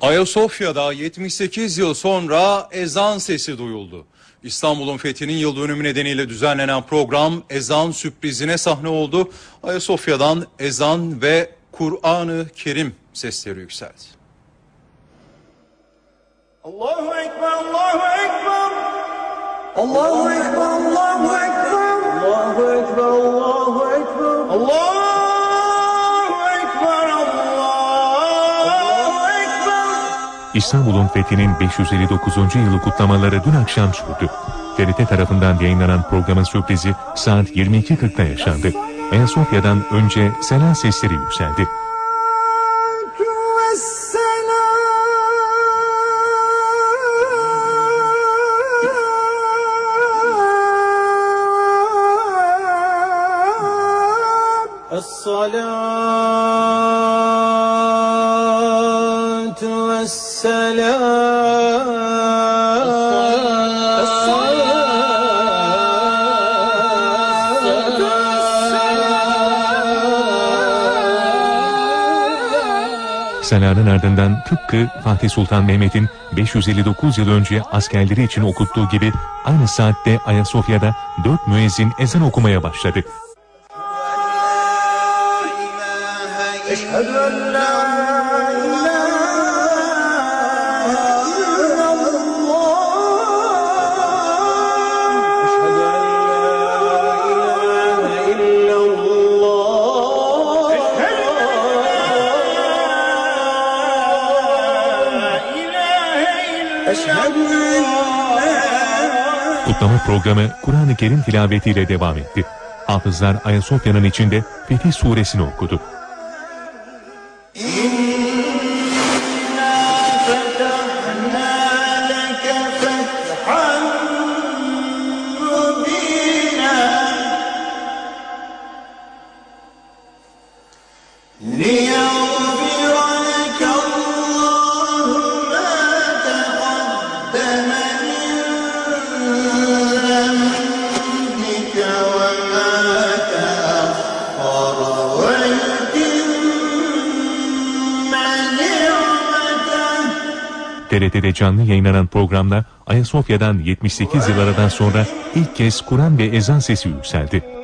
Ayasofya'da 78 yıl sonra ezan sesi duyuldu. İstanbul'un fethinin yıl dönümü nedeniyle düzenlenen program ezan sürprizine sahne oldu. Ayasofya'dan ezan ve Kur'an-ı Kerim sesleri yükseldi. Allahu Ekber, Allahu Ekber. Allahu Ekber, Allahu Ekber. Allahu Ekber, Allahu Ekber. Allahu Ekber, Allahu Ekber. İstanbul'un fethinin 559. yılı kutlamaları dün akşam sürdü. TRT tarafından yayınlanan programın sürprizi saat 22.40'da yaşandı. Ayasofya'dan önce selam sesleri yükseldi. Es-salatu ves-selam. Selanın ardından tıpkı Fatih Sultan Mehmet'in 559 yıl önce askerleri için okuttuğu gibi aynı saatte Ayasofya'da 4 müezzin ezan okumaya başladı. Eşhedü en la Kutlama programı Kur'an-ı Kerim tilavetiyle devam etti. Hafızlar Ayasofya'nın içinde Fetih Suresini okudu. TRT'de canlı yayınlanan programda Ayasofya'dan 78 yıl aradan sonra ilk kez Kur'an ve ezan sesi yükseldi.